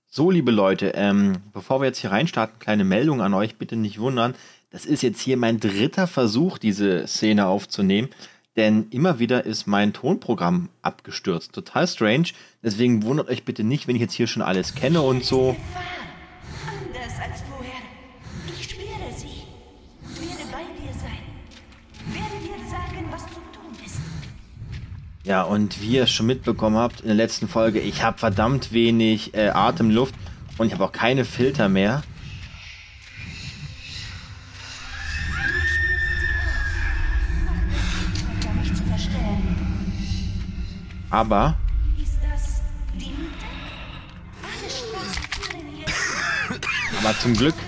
So, liebe Leute, bevor wir jetzt hier reinstarten, kleine Meldung an euch, bitte nicht wundern. Das ist jetzt hier mein dritter Versuch, diese Szene aufzunehmen, denn immer wieder ist mein Tonprogramm abgestürzt. Total strange, deswegen wundert euch bitte nicht, wenn ich jetzt hier schon alles kenne und so. Anders als vorher. Ich spüre sie. Werde bei dir sein. Werde dir sagen, was zu tun ist. Ja, und wie ihr es schon mitbekommen habt in der letzten Folge, ich habe verdammt wenig Atemluft und ich habe auch keine Filter mehr. Aber Ist das die Mitte? Alle Straßen führen hier. Aber zum Glück.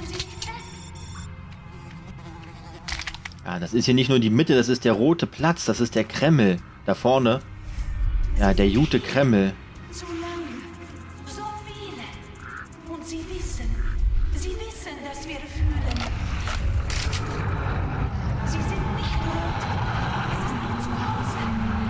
Ja, das ist hier nicht nur die Mitte, das ist der Rote Platz, das ist der Kreml. Da vorne. Ja, der Jute Kreml. Zu lange. So viele. Und sie wissen, dass wir fühlen. Sie sind nicht tot. Es ist ihr Zuhause.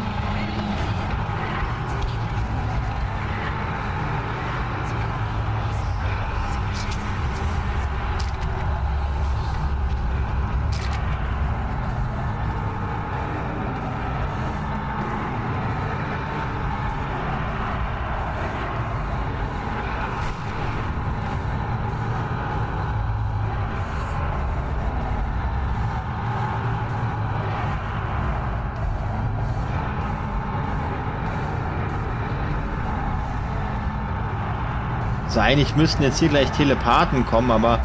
So, eigentlich müssten jetzt hier gleich Telepathen kommen, aber...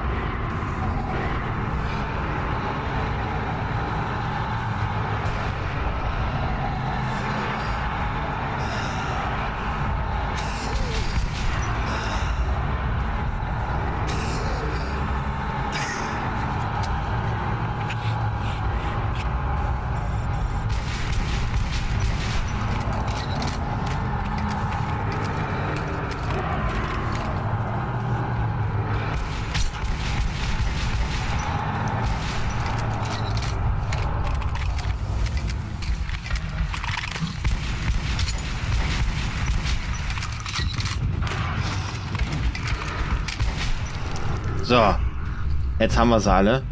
So, jetzt haben wir sie alle.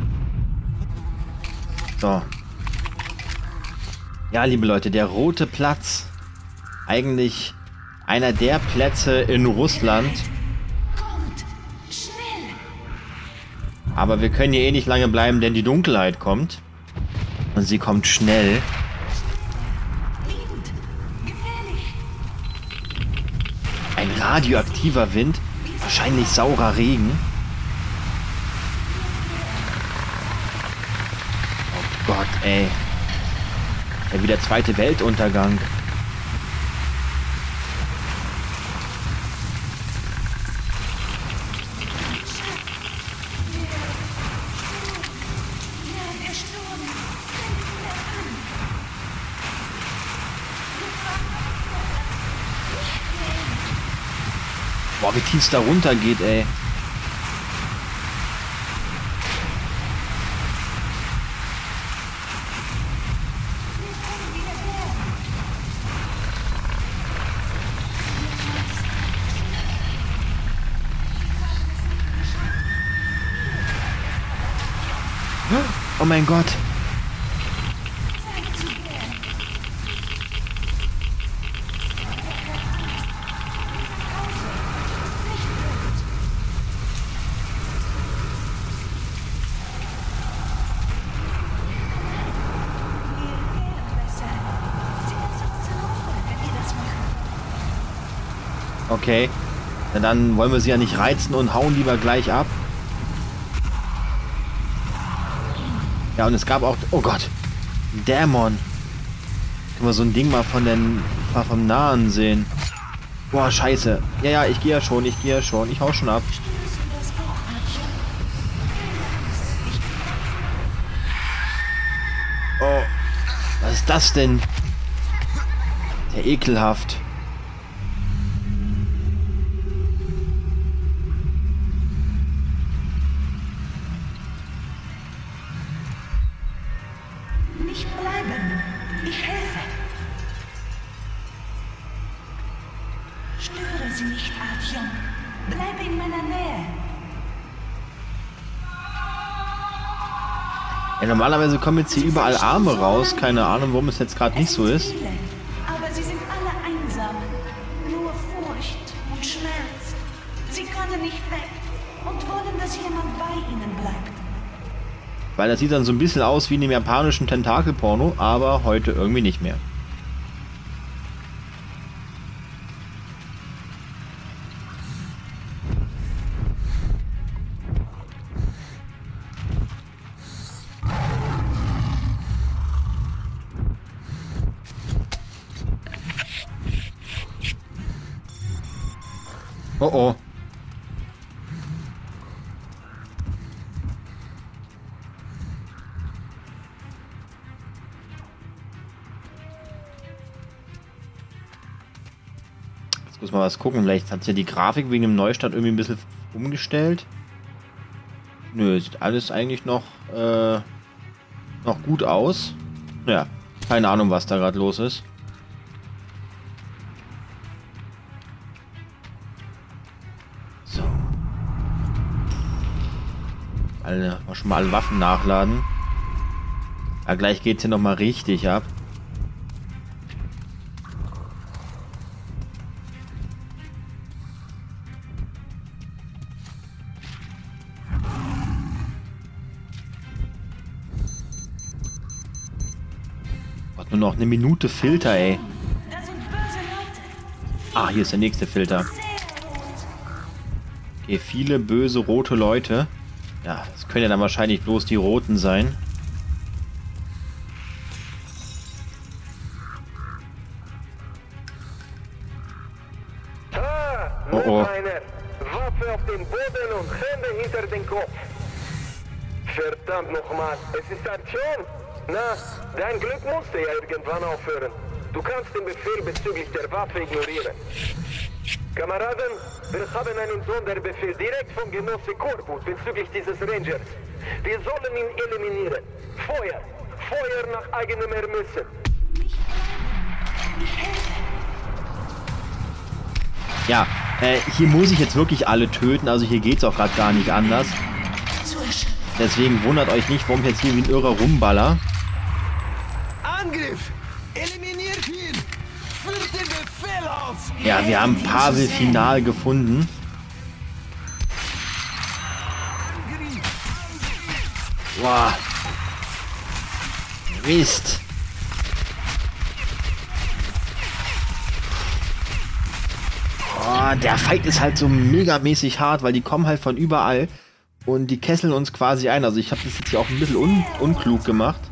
So. Ja, liebe Leute, der Rote Platz. Eigentlich einer der Plätze in Russland. Kommt. Schnell. Aber wir können hier eh nicht lange bleiben, denn die Dunkelheit kommt. Und sie kommt schnell. Wind. Gefährlich. Ein radioaktiver Wind. Wahrscheinlich saurer Regen. Oh Gott, ey. Ja, wie der zweite Weltuntergang. Ja, der Sturm. Boah, wie tief es da runter geht, ey. Oh mein Gott. Okay. Na dann wollen wir sie ja nicht reizen und hauen lieber gleich ab. Ja, und es gab auch... Oh Gott. Dämon. Können wir so ein Ding mal vom Nahen sehen. Boah, scheiße. Ja, ich gehe ja schon. Ich hau schon ab. Oh. Was ist das denn? Der ekelhaft. Nicht bleiben. Ich helfe. Störe sie nicht, Artyom. Ja, normalerweise kommen jetzt hier überall Arme raus. Keine Ahnung, warum es jetzt gerade nicht so ist. Viele, aber sie sind alle einsam. Nur Furcht und Schmerz. Sie können nicht weg und wollen, dass jemand bei ihnen bleibt. Weil das sieht dann so ein bisschen aus wie in dem japanischen Tentakelporno, aber heute irgendwie nicht mehr. Oh oh. Jetzt muss mal was gucken. Vielleicht hat sich ja die Grafik wegen dem Neustart irgendwie ein bisschen umgestellt. Nö, sieht alles eigentlich noch gut aus. Ja, keine Ahnung, was da gerade los ist. So. Schon mal alle Waffen nachladen. Ja, gleich geht's hier nochmal richtig ab. Gott, nur noch eine Minute Filter, ey. Da sind böse Leute. Ah, hier ist der nächste Filter. Okay, viele böse rote Leute. Ja, das können ja dann wahrscheinlich bloß die Roten sein. Oh oh. Eine Waffe auf den Boden und Hände hinter den Kopf. Verdammt nochmal, es ist Aktion. Na, dein Glück musste ja irgendwann aufhören. Du kannst den Befehl bezüglich der Waffe ignorieren. Kameraden, wir haben einen Sonderbefehl direkt vom Genosse Korbut bezüglich dieses Rangers. Wir sollen ihn eliminieren. Feuer! Feuer nach eigenem Ermessen. Ja, hier muss ich jetzt wirklich alle töten. Also hier geht's auch gerade gar nicht anders. Deswegen wundert euch nicht, warum ich jetzt hier wie ein Irrer rumballer. Angriff! Eliminiert ihn! Führt den Befehl aus! Ja, wir haben Pavel final gefunden. Boah. Mist. Oh, der Fight ist halt so megamäßig hart, weil die kommen halt von überall und die kesseln uns quasi ein. Also ich habe das jetzt hier auch ein bisschen unklug gemacht.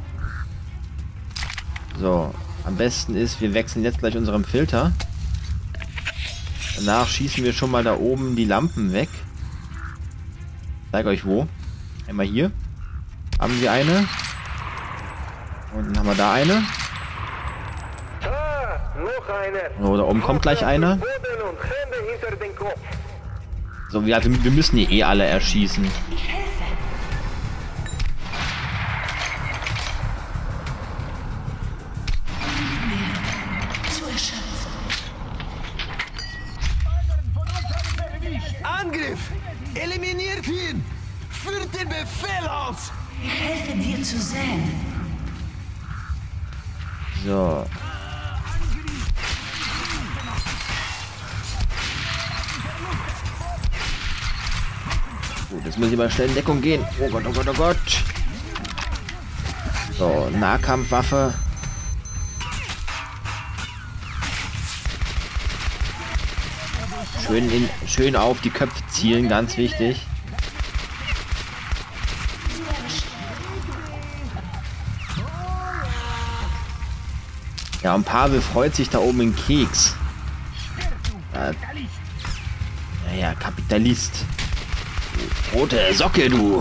So, am besten ist, wir wechseln jetzt gleich unseren Filter. Danach schießen wir schon mal da oben die Lampen weg. Ich zeige euch wo. Einmal hier. Haben wir eine. Und dann haben wir da eine. Noch eine. So, da oben kommt gleich eine. Boden und Hände hinter den Kopf. So, wir müssen die eh alle erschießen. Angriff! Eliminiert ihn! Führt den Befehl aus! Ich helfe dir zu sehen. So. Gut, jetzt muss ich mal schnell in Deckung gehen. Oh Gott, oh Gott, oh Gott. So, Nahkampfwaffe. Schön auf die Köpfe zielen, ganz wichtig. Ja, und Pavel freut sich da oben in Keks. Ja, Kapitalist. Du rote Socke, du.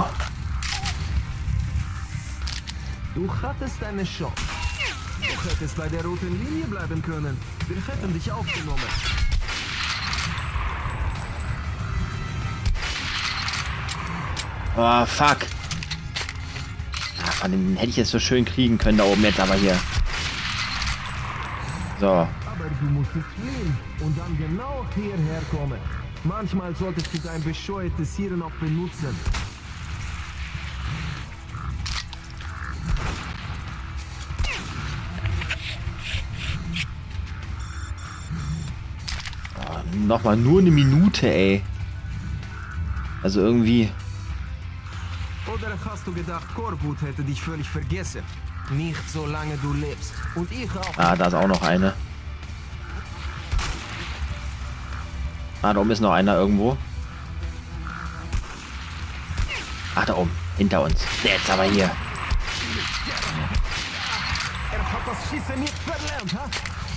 Du hattest eine Chance. Du hättest bei der roten Linie bleiben können. Wir hätten dich aufgenommen. Oh, fuck. Ja, den hätte ich jetzt so schön kriegen können da oben jetzt, aber hier. So. Aber du musstest fliehen und dann genau hierher kommen. Manchmal solltest du dein bescheuertes Hirn auch benutzen. Gut, jetzt muss ich mal schnell in Deckung gehen. Oh Gott, oh Gott, oh Gott. So, Nahkampfwaffe. Schön auf die Köpfe zielen, ganz wichtig. Ja, und Pavel freut sich da oben in Keks. Ja, nochmal nur eine Minute, ey. Also irgendwie... Oder hast du gedacht, Korbut hätte dich völlig vergessen? Nicht solange du lebst. Und ich auch. Ah, da ist auch noch eine. Ah, da oben ist noch einer irgendwo. Ach, da oben. Hinter uns. Jetzt aber hier. Er hat das Schießen nicht verlernt, ha?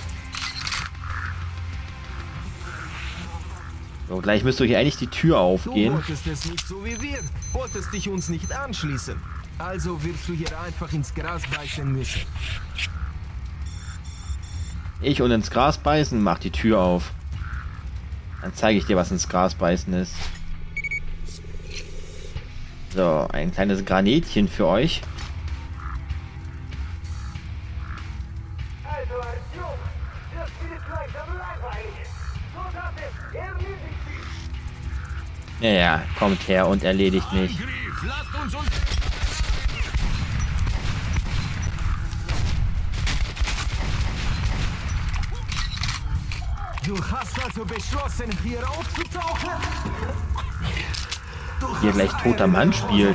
So, gleich müsste hier eigentlich die Tür Du aufgehen. wolltest es nicht so wie wir. Wolltest dich uns nicht anschließen. Also wirst du hier einfach ins Gras beißen müssen. Ich und ins Gras beißen, mach die Tür auf. Dann zeige ich dir, was ins Gras beißen ist. So, ein kleines Granätchen für euch. Also, Artyom, das wird langsam langweilig. Soldaten, erledigt sie! Ja, kommt her und erledigt mich. Angriff, lasst uns uns... Du hast also beschlossen, hier aufzutauchen? Hier gleich toter Mann spielt.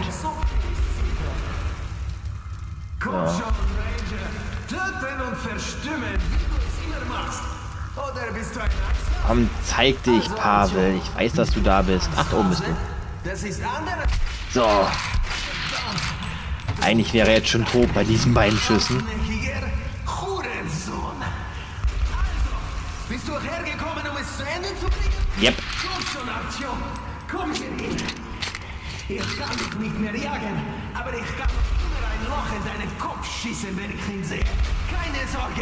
Komm schon, Ranger. Töten und verstümmeln, wie du es immer machst. Oder bist du ein Achse? Komm, zeig dich, Pavel. Ich weiß, dass du da bist. Ach, da oben bist du. Das ist andere... So. Eigentlich wäre er jetzt schon tot bei diesen beiden Schüssen. Hier, Hurensohn. Also, bist du hergekommen, um es zu Ende zu bringen? Yep. Komm schon, Artyom. Komm hier hin. Ich kann dich nicht mehr jagen, aber ich kann immer ein Loch in deinen Kopf schießen, wenn ich ihn sehe. Keine Sorge.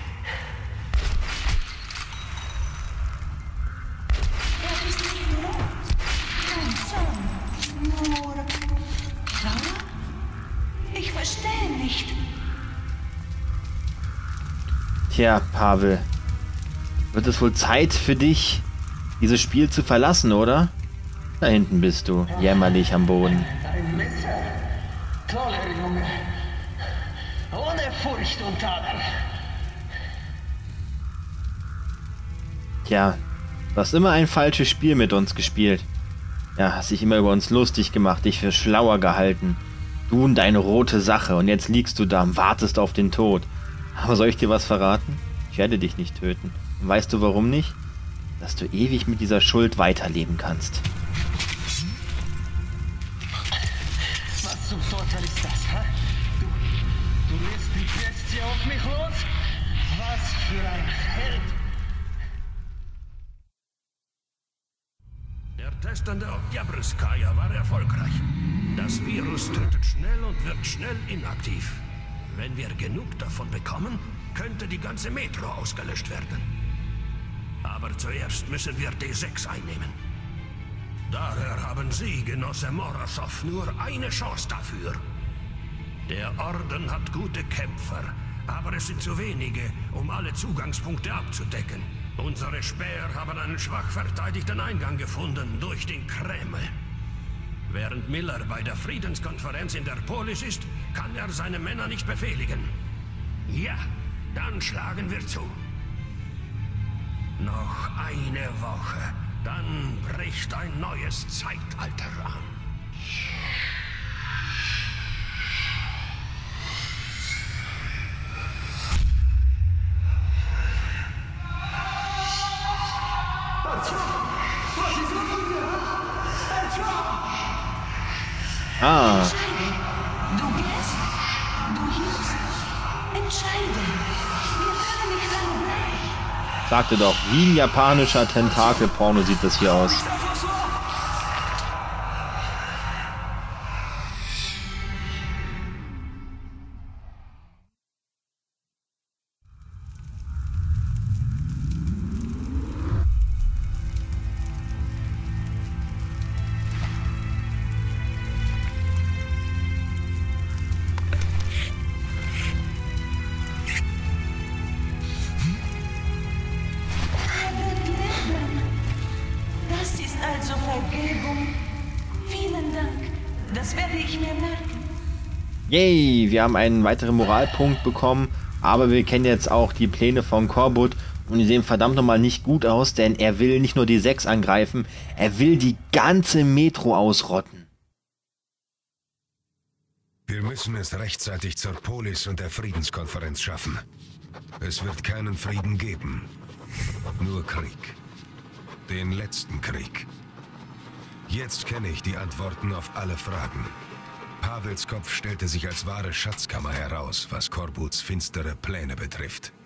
Er ist nicht rot, kein Zorn, nur Trauer? Ich verstehe nicht. Tja, Pavel. Wird es wohl Zeit für dich, dieses Spiel zu verlassen, oder? Da hinten bist du, jämmerlich am Boden. Ein Messer. Toller Junge. Ohne Furcht und Tadel. Tja, du hast immer ein falsches Spiel mit uns gespielt. Ja, hast dich immer über uns lustig gemacht, dich für schlauer gehalten. Du und deine rote Sache und jetzt liegst du da und wartest auf den Tod. Aber soll ich dir was verraten? Ich werde dich nicht töten. Und weißt du warum nicht? Dass du ewig mit dieser Schuld weiterleben kannst. Was zum Teufel ist das, hä? Du lässt dich jetzt hier auf mich los? Was für ein Held! Der Test an der Oktyabrskaya war erfolgreich. Das Virus tötet schnell und wird schnell inaktiv. Wenn wir genug davon bekommen, könnte die ganze Metro ausgelöscht werden. Aber zuerst müssen wir D6 einnehmen. Daher haben Sie, Genosse Morosow, nur eine Chance dafür. Der Orden hat gute Kämpfer, aber es sind zu wenige, um alle Zugangspunkte abzudecken. Unsere Späher haben einen schwach verteidigten Eingang gefunden durch den Kreml. Während Miller bei der Friedenskonferenz in der Polis ist, kann er seine Männer nicht befehligen. Ja, dann schlagen wir zu. Noch eine Woche, dann bricht ein neues Zeitalter an. Ah, Entscheide. Du gehst, du hilfst. Entscheide. Wir können nicht lange bleiben. sagte doch, wie ein japanischer Tentakelporno sieht das hier aus. Er wird leben. Das ist also Vergebung. Vielen Dank. Das werde ich mir merken. Yay, wir haben einen weiteren Moralpunkt bekommen, aber wir kennen jetzt auch die Pläne von Korbut Und die sehen verdammt nochmal nicht gut aus, denn er will nicht nur die 6 angreifen, er will die ganze Metro ausrotten. Wir müssen es rechtzeitig zur Polis und der Friedenskonferenz schaffen. Es wird keinen Frieden geben. Nur Krieg. Den letzten Krieg. Jetzt kenne ich die Antworten auf alle Fragen. Pawels Kopf stellte sich als wahre Schatzkammer heraus, was Korbuts finstere Pläne betrifft.